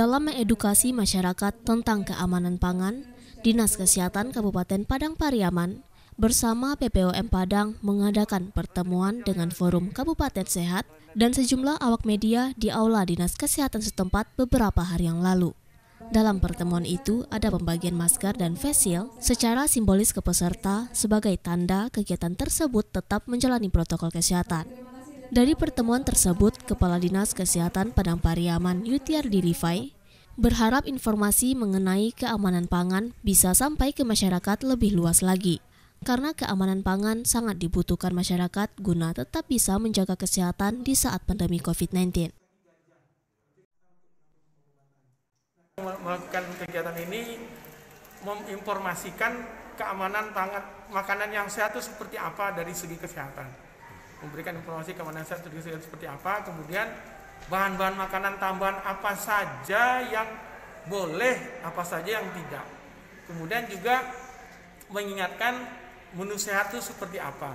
Dalam mengedukasi masyarakat tentang keamanan pangan, Dinas Kesehatan Kabupaten Padang Pariaman bersama PPOM Padang mengadakan pertemuan dengan Forum Kabupaten Sehat dan sejumlah awak media di Aula Dinas Kesehatan setempat beberapa hari yang lalu. Dalam pertemuan itu ada pembagian masker dan face shield secara simbolis ke peserta sebagai tanda kegiatan tersebut tetap menjalani protokol kesehatan. Dari pertemuan tersebut, Kepala Dinas Kesehatan Padang Pariaman Yutiardi Rifai berharap informasi mengenai keamanan pangan bisa sampai ke masyarakat lebih luas lagi. Karena keamanan pangan sangat dibutuhkan masyarakat guna tetap bisa menjaga kesehatan di saat pandemi COVID-19. Melakukan kegiatan ini menginformasikan keamanan pangan makanan yang sehat itu seperti apa dari segi kesehatan. Memberikan informasi keamanan sehat dari segi seperti apa, kemudian bahan-bahan makanan tambahan apa saja yang boleh, apa saja yang tidak. Kemudian juga mengingatkan menu sehat itu seperti apa.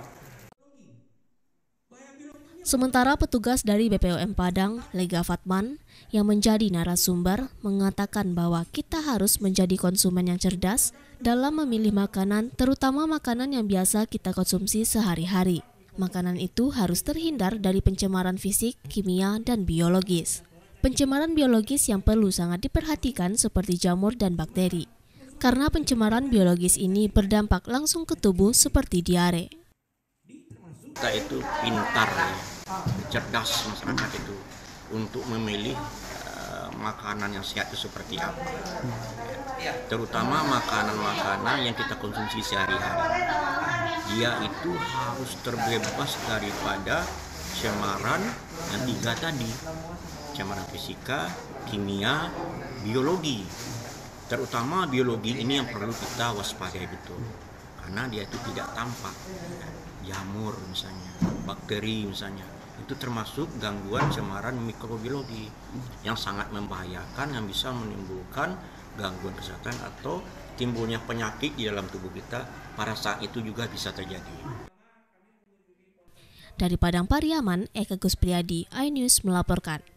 Sementara petugas dari BPOM Padang, Lega Fatman, yang menjadi narasumber, mengatakan bahwa kita harus menjadi konsumen yang cerdas dalam memilih makanan, terutama makanan yang biasa kita konsumsi sehari-hari. Makanan itu harus terhindar dari pencemaran fisik, kimia, dan biologis. Pencemaran biologis yang perlu sangat diperhatikan seperti jamur dan bakteri. Karena pencemaran biologis ini berdampak langsung ke tubuh seperti diare. Kita itu pintar, cerdas masyarakat itu untuk memilih makanan yang sehat itu seperti apa. Terutama makanan-makanan yang kita konsumsi sehari-hari. Dia itu harus terbebas daripada cemaran yang tiga tadi. Cemaran fisika, kimia, biologi. Terutama biologi ini yang perlu kita waspadai betul, karena dia itu tidak tampak. Jamur misalnya, bakteri misalnya, itu termasuk gangguan cemaran mikrobiologi yang sangat membahayakan, yang bisa menimbulkan gangguan kesehatan atau timbulnya penyakit di dalam tubuh kita. Pada saat itu juga bisa terjadi. Dari Padang Pariaman, Eka Guspriyadi, iNews melaporkan.